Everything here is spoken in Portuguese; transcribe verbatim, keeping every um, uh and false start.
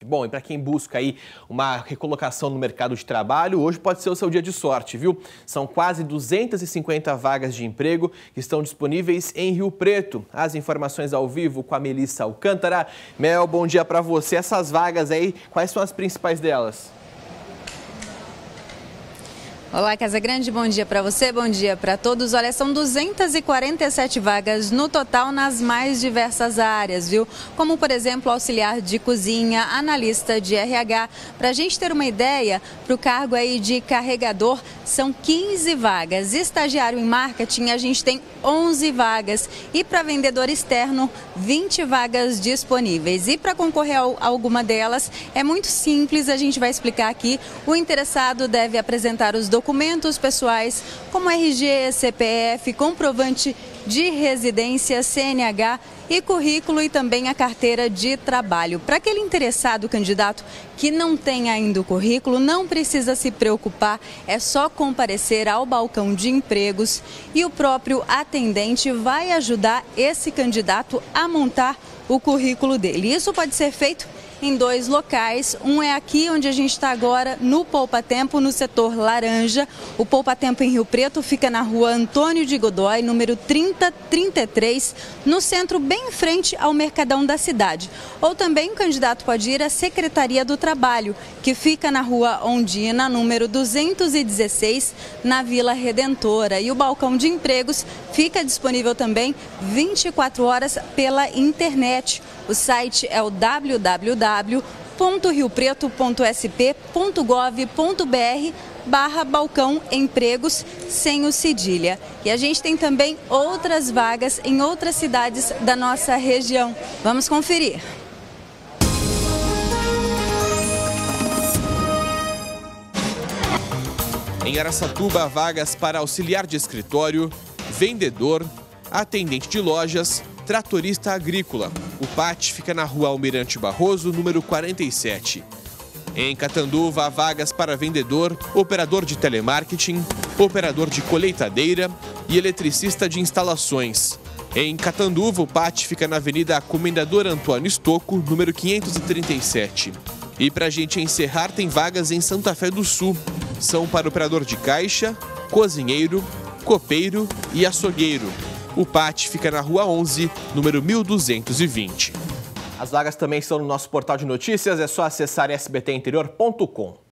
Bom, e para quem busca aí uma recolocação no mercado de trabalho, hoje pode ser o seu dia de sorte, viu? São quase duzentas e cinquenta vagas de emprego que estão disponíveis em Rio Preto. As informações ao vivo com a Melissa Alcântara. Mel, bom dia para você. Essas vagas aí, quais são as principais delas? Olá, Casagrande, bom dia para você, bom dia para todos. Olha, são duzentas e quarenta e sete vagas no total nas mais diversas áreas, viu? Como, por exemplo, auxiliar de cozinha, analista de R H. Para a gente ter uma ideia, para o cargo aí de carregador, são quinze vagas. Estagiário em marketing, a gente tem onze vagas. E para vendedor externo, vinte vagas disponíveis. E para concorrer a alguma delas, é muito simples, a gente vai explicar aqui. O interessado deve apresentar os documentos documentos pessoais como R G, C P F, comprovante de residência, C N H e currículo e também a carteira de trabalho. Para aquele interessado candidato que não tem ainda o currículo, não precisa se preocupar, é só comparecer ao balcão de empregos e o próprio atendente vai ajudar esse candidato a montar o currículo dele. Isso pode ser feito em dois locais. Um é aqui onde a gente está agora, no Poupa Tempo, no setor laranja. O Poupa Tempo em Rio Preto fica na rua Antônio de Godoy, número trinta trinta e três, no centro, bem em frente ao Mercadão da cidade. Ou também o candidato pode ir à Secretaria do Trabalho, que fica na rua Ondina, número duzentos e dezesseis, na Vila Redentora. E o balcão de empregos fica disponível também vinte e quatro horas pela internet. O site é o w w w ponto rio preto ponto s p ponto gov ponto b r barra balcão empregos sem o cedilha. E a gente tem também outras vagas em outras cidades da nossa região. Vamos conferir. Em Araçatuba, vagas para auxiliar de escritório, vendedor, atendente de lojas, tratorista agrícola. O P A T fica na rua Almirante Barroso, número quarenta e sete. Em Catanduva, há vagas para vendedor, operador de telemarketing, operador de colheitadeira e eletricista de instalações. Em Catanduva, o P A T fica na Avenida Comendador Antônio Stocco, número quinhentos e trinta e sete. E para a gente encerrar, tem vagas em Santa Fé do Sul. São para operador de caixa, cozinheiro, copeiro e açougueiro. O P A T fica na rua onze, número mil duzentos e vinte. As vagas também estão no nosso portal de notícias, é só acessar s b t interior ponto com.